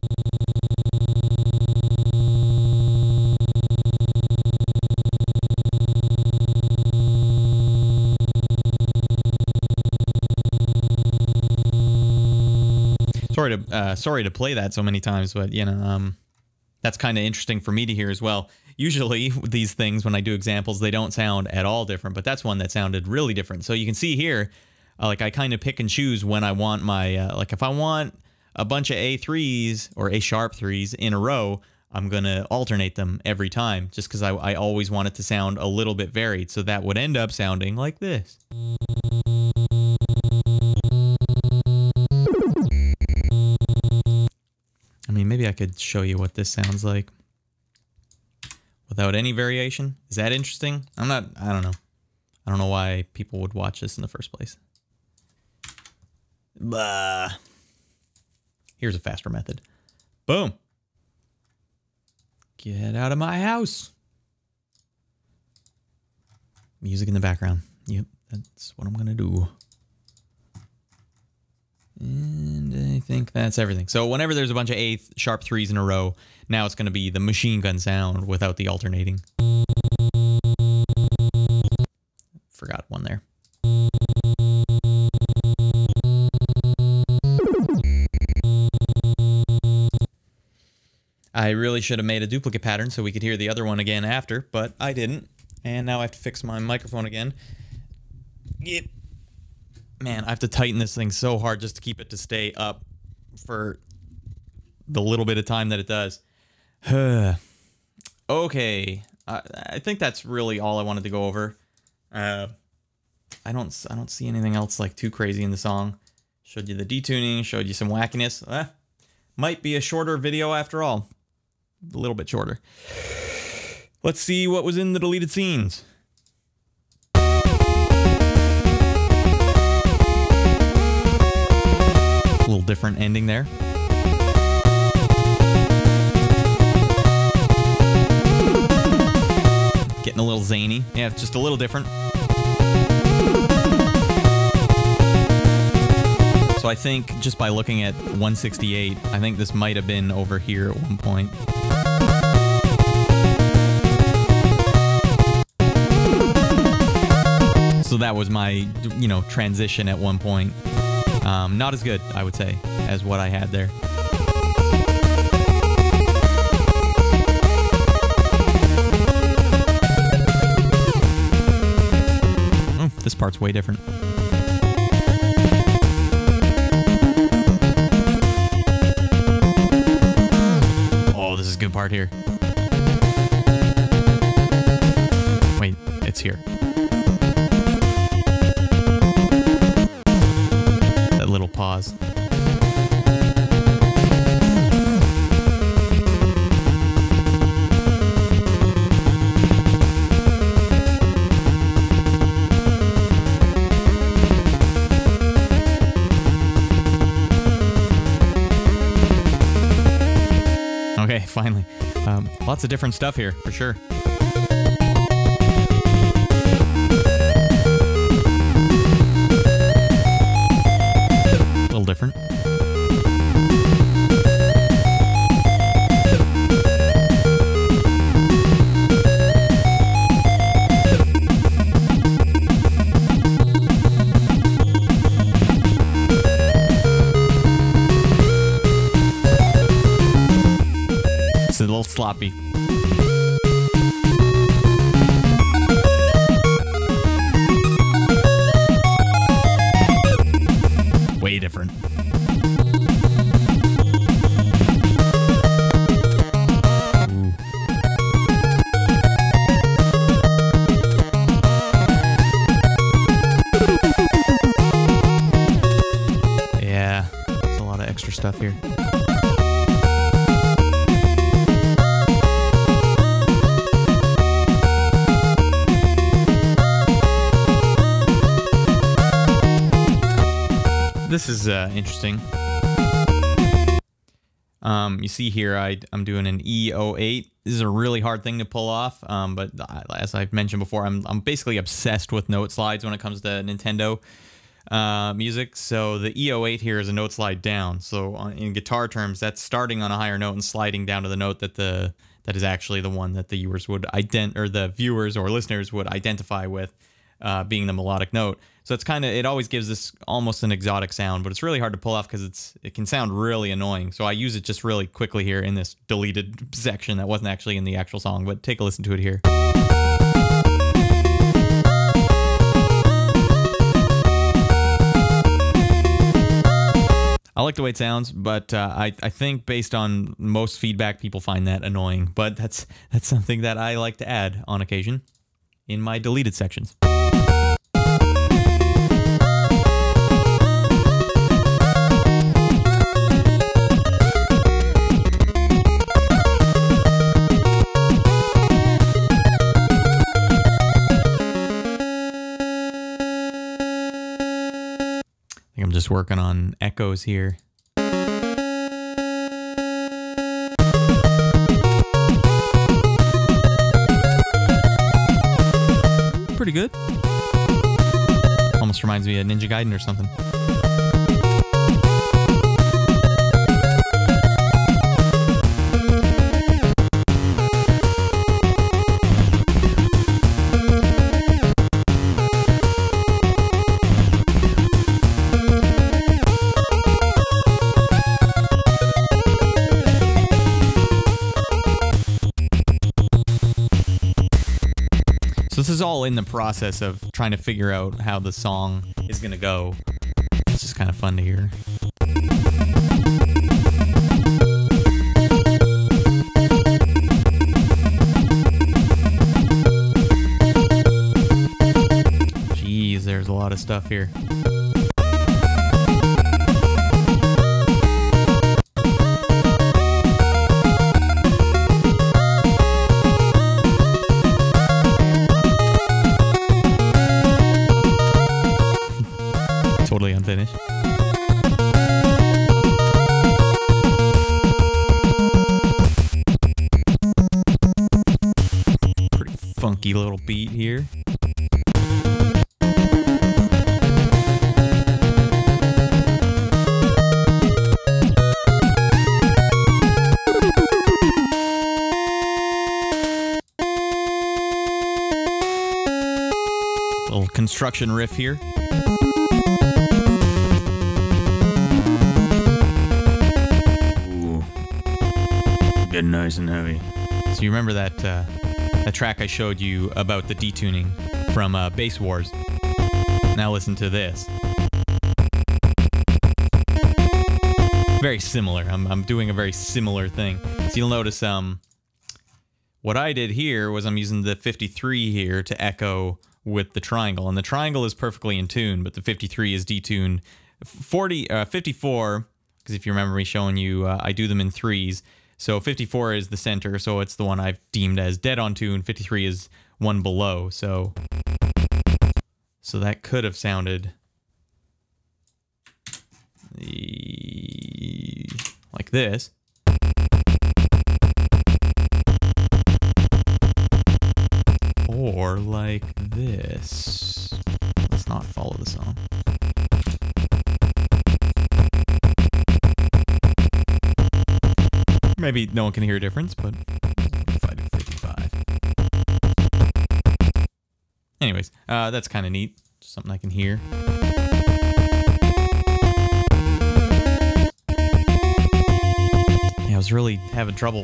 Sorry to uh, sorry to play that so many times, but you know, um, that's kind of interesting for me to hear as well. Usually these things, when I do examples, they don't sound at all different, but that's one that sounded really different. So you can see here, uh, like I kind of pick and choose when I want my, uh, like if I want a bunch of A threes or A sharp threes in a row, I'm going to alternate them every time just because I, I always want it to sound a little bit varied. So that would end up sounding like this. I mean, maybe I could show you what this sounds like without any variation. Is that interesting? I'm not, I don't know. I don't know why people would watch this in the first place. Bah. Here's a faster method. Boom. Get out of my house. Music in the background. Yep, that's what I'm going to do. And I think that's everything. So whenever there's a bunch of A sharp threes in a row, now it's going to be the machine gun sound without the alternating. Forgot one there. I really should have made a duplicate pattern so we could hear the other one again after, but I didn't. And now I have to fix my microphone again. Yep. Man, I have to tighten this thing so hard just to keep it to stay up for the little bit of time that it does. Okay, I, I think that's really all I wanted to go over. Uh, I don't, I don't see anything else like too crazy in the song. Showed you the detuning, showed you some wackiness. Eh, might be a shorter video after all. A little bit shorter. Let's see what was in the deleted scenes. A little different ending there. Getting a little zany. Yeah, just a little different. So I think just by looking at one sixty-eight, I think this might have been over here at one point. So that was my, you know, transition at one point. Um, not as good, I would say, as what I had there. Oh, this part's way different. Oh, this is a good part here. Wait, it's here. That little pause. Okay, finally. Um, lots of different stuff here, for sure. A little different. It's a little sloppy. Way different. Ooh. Yeah, there's a lot of extra stuff here. This is uh, interesting. Um, you see here, I, I'm doing an E zero eight. This is a really hard thing to pull off, um, but as I've mentioned before, I'm, I'm basically obsessed with note slides when it comes to Nintendo uh, music. So the E zero eight here is a note slide down. So on, in guitar terms, that's starting on a higher note and sliding down to the note that the that is actually the one that the viewers would ident or the viewers or listeners would identify with uh, being the melodic note. So it's kind of, it always gives this almost an exotic sound, but it's really hard to pull off because it's it can sound really annoying. So I use it just really quickly here in this deleted section that wasn't actually in the actual song, but take a listen to it here. I like the way it sounds, but uh, I, I think based on most feedback, people find that annoying. But that's that's something that I like to add on occasion in my deleted sections. I'm just working on echoes here. Pretty good. Almost reminds me of Ninja Gaiden or something. So this is all in the process of trying to figure out how the song is going to go. It's just kind of fun to hear. Jeez, there's a lot of stuff here. Totally unfinished. Pretty funky little beat here. Little construction riff here. Getting nice and heavy. So you remember that uh, that track I showed you about the detuning from uh, Bass Wars? Now listen to this. Very similar. I'm, I'm doing a very similar thing. So you'll notice um, what I did here was I'm using the fifty-three here to echo with the triangle. And the triangle is perfectly in tune, but the fifty-three is detuned. forty, uh, fifty-four, because if you remember me showing you, uh, I do them in threes. So fifty-four is the center, so it's the one I've deemed as dead on tune. fifty-three is one below, so so that could have sounded like this. like this. Let's not follow the song. Maybe no one can hear a difference, but if I do fifty-five. Anyways, uh, that's kind of neat. Just something I can hear. Yeah, I was really having trouble.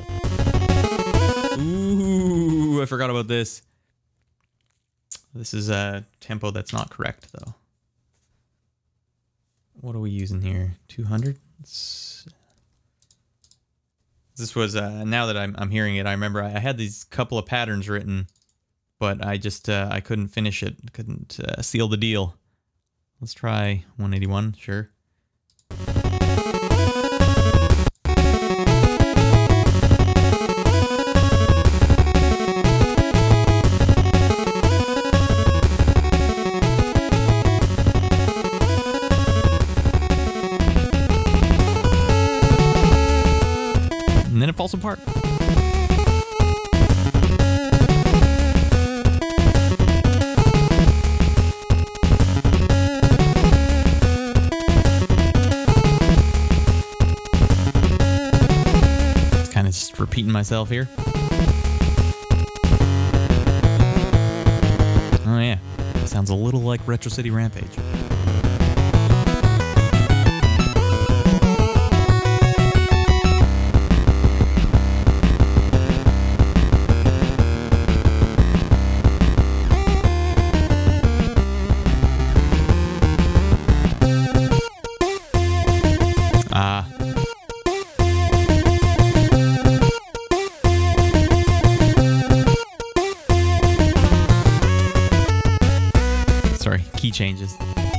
Ooh, I forgot about this. This is a tempo that's not correct, though. What are we using here? two hundred? It's... This was, uh, now that I'm, I'm hearing it, I remember I had these couple of patterns written, but I just, uh, I couldn't finish it. Couldn't uh, seal the deal. Let's try one eighty-one, sure. And then it falls apart. It's kind of just repeating myself here. Oh yeah, sounds a little like Retro City Rampage. Ah. Sorry, key changes.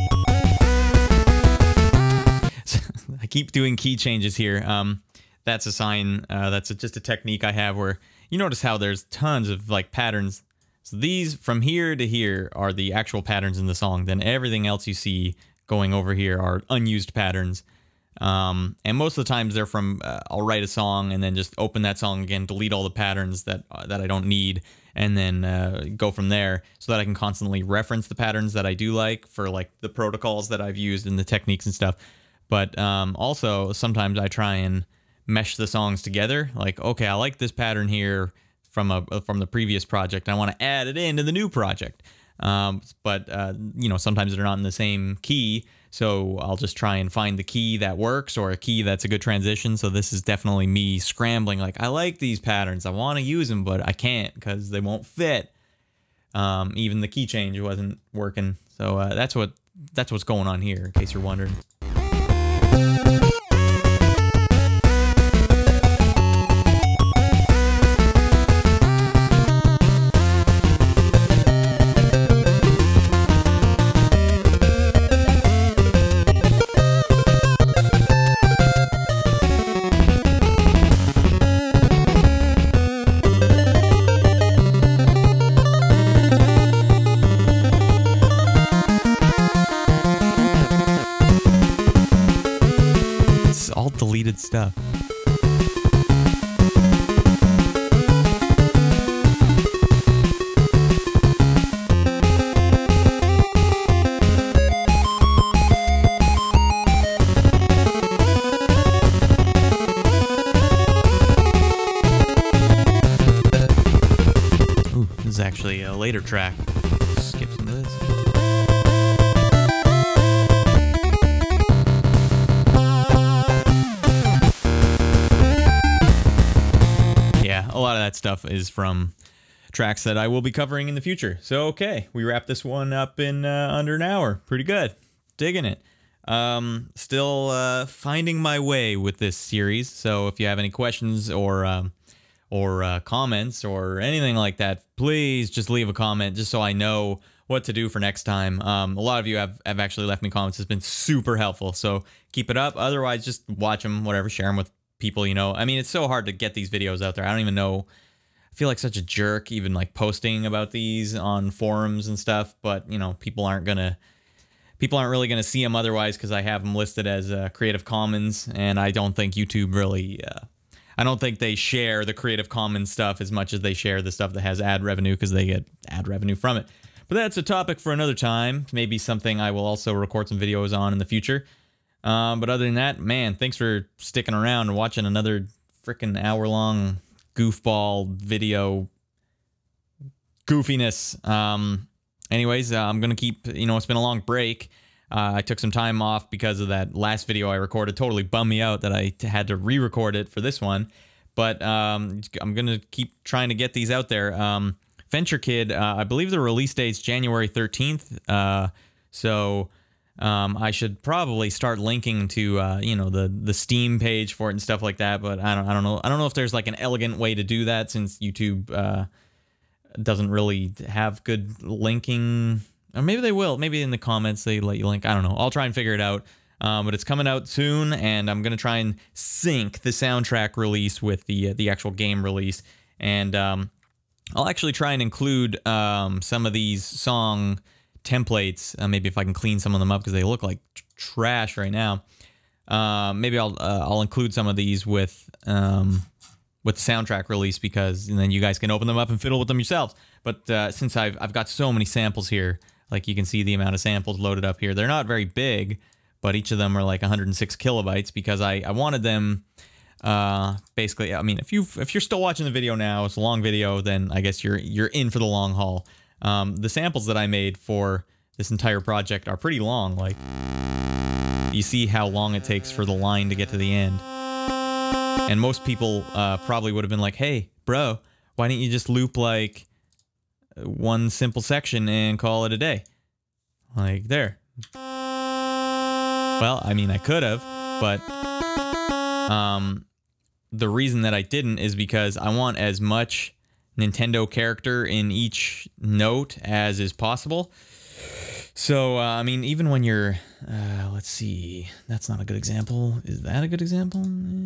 I keep doing key changes here. Um, that's a sign. Uh, that's a, just a technique I have where you notice how there's tons of like patterns. So these from here to here are the actual patterns in the song. Then everything else you see going over here are unused patterns. Um, and most of the times they're from, uh, I'll write a song and then just open that song again, delete all the patterns that, uh, that I don't need, and then, uh, go from there so that I can constantly reference the patterns that I do like for like the protocols that I've used and the techniques and stuff. But, um, also sometimes I try and mesh the songs together. Like, okay, I like this pattern here from a, from the previous project. I want to add it into the new project. Um, but, uh, you know, sometimes they're not in the same key. So I'll just try and find the key that works or a key that's a good transition. So this is definitely me scrambling. Like, I like these patterns. I want to use them, but I can't because they won't fit. Um, even the key change wasn't working. So uh, that's what that's what's going on here, in case you're wondering. All deleted stuff. Ooh, this is actually a later track. Skip some of this. A lot of that stuff is from tracks that I will be covering in the future. So, okay, we wrapped this one up in uh, under an hour. Pretty good. Digging it. Um, still uh, finding my way with this series. So if you have any questions or um, or uh, comments or anything like that, please just leave a comment just so I know what to do for next time. Um, a lot of you have, have actually left me comments. It's been super helpful. So keep it up. Otherwise, just watch them, whatever, share them with people, you know. I mean, it's so hard to get these videos out there. I don't even know. I feel like such a jerk even like posting about these on forums and stuff, but you know, people aren't gonna people aren't really gonna see them otherwise because I have them listed as uh, Creative Commons, and I don't think YouTube really uh, I don't think they share the Creative Commons stuff as much as they share the stuff that has ad revenue because they get ad revenue from it. But that's a topic for another time. Maybe something I will also record some videos on in the future. Um, but other than that, man, thanks for sticking around and watching another freaking hour-long goofball video goofiness. Um, anyways, uh, I'm going to keep, you know, it's been a long break. Uh, I took some time off because of that last video I recorded. Totally bummed me out that I had to re-record it for this one. But um, I'm going to keep trying to get these out there. Um, Venture Kid, uh, I believe the release date's January thirteenth. Uh, so um, I should probably start linking to, uh, you know, the the Steam page for it and stuff like that. But I don't, I don't know. I don't know if there's like an elegant way to do that since YouTube uh, doesn't really have good linking. Or maybe they will. Maybe in the comments they let you link. I don't know. I'll try and figure it out. Um, but it's coming out soon, and I'm gonna try and sync the soundtrack release with the uh, the actual game release. And um, I'll actually try and include um, some of these song templates. Uh, maybe if I can clean some of them up because they look like tr trash right now. Uh, maybe I'll uh, I'll include some of these with um, with the soundtrack release because and then you guys can open them up and fiddle with them yourselves. But uh, since I've I've got so many samples here, like you can see the amount of samples loaded up here. They're not very big, but each of them are like one hundred six kilobytes because I I wanted them. Uh, basically, I mean, if you if you're still watching the video now, it's a long video, then I guess you're you're in for the long haul. Um, the samples that I made for this entire project are pretty long. Like, you see how long it takes for the line to get to the end. And most people uh, probably would have been like, "Hey, bro, why didn't you just loop like one simple section and call it a day?" Like there. Well, I mean, I could have, but um. The reason that I didn't is because I want as much Nintendo character in each note as is possible. So, uh, I mean, even when you're... Uh, let's see. That's not a good example. Is that a good example?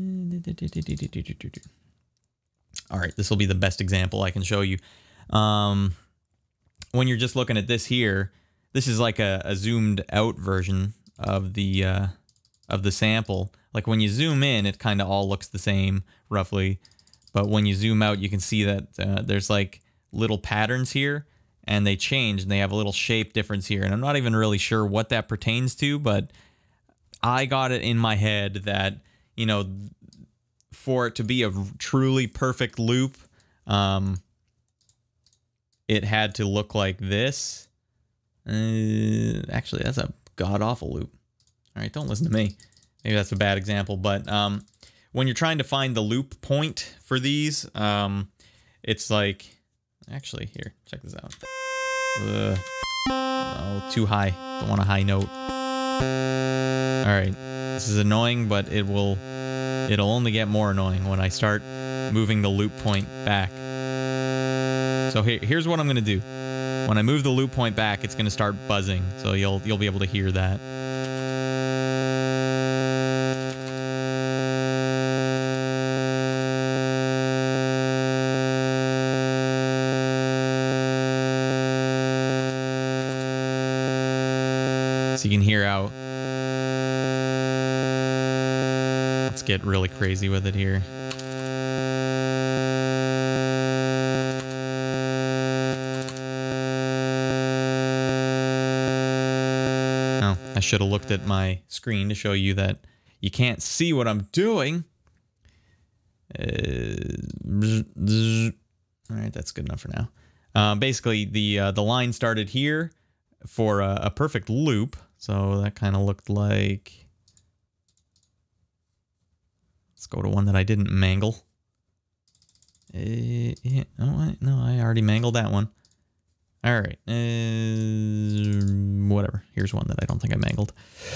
All right, this will be the best example I can show you. Um, when you're just looking at this here, this is like a, a zoomed out version of the, uh, of the sample. Like when you zoom in, it kind of all looks the same, roughly. But when you zoom out, you can see that uh, there's like little patterns here, and they change, and they have a little shape difference here. And I'm not even really sure what that pertains to, but I got it in my head that, you know, for it to be a truly perfect loop, um, it had to look like this. Uh, actually, that's a god-awful loop. All right, don't listen to me. Maybe that's a bad example, but um, when you're trying to find the loop point for these, um, it's like... Actually, here, check this out. Ugh. Oh, too high. Don't want a high note. Alright, this is annoying, but it will... It'll only get more annoying when I start moving the loop point back. So here, here's what I'm going to do. When I move the loop point back, it's going to start buzzing, so you'll, you'll be able to hear that. So you can hear out. Let's get really crazy with it here. Oh, I should have looked at my screen to show you that you can't see what I'm doing. Uh, all right, that's good enough for now. Uh, basically, the uh, the line started here for a, a perfect loop. So that kind of looked like... Let's go to one that I didn't mangle. Uh, yeah. Oh, I, no, I already mangled that one. All right. Uh, whatever. Here's one that I don't think I mangled.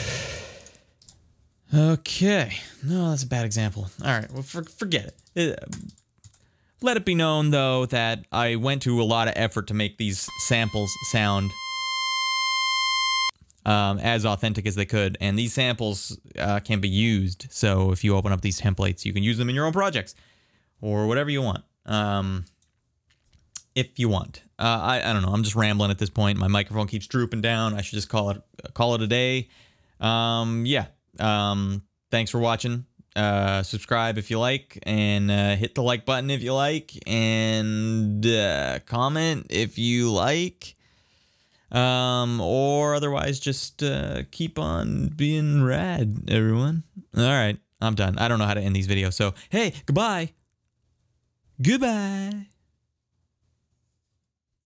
Okay. No, that's a bad example. All right. Well, for, forget it. Uh, let it be known, though, that I went to a lot of effort to make these samples sound Um, as authentic as they could, and these samples uh, can be used. So if you open up these templates, you can use them in your own projects or whatever you want. Um, if you want, uh, I, I don't know. I'm just rambling at this point. My microphone keeps drooping down. I should just call it call it a day. Um, yeah. Um, thanks for watching. Uh, subscribe if you like, and uh, hit the like button if you like, and uh, comment if you like. Um, or otherwise, just uh, keep on being rad, everyone. All right, I'm done. I don't know how to end these videos, so hey, goodbye. Goodbye.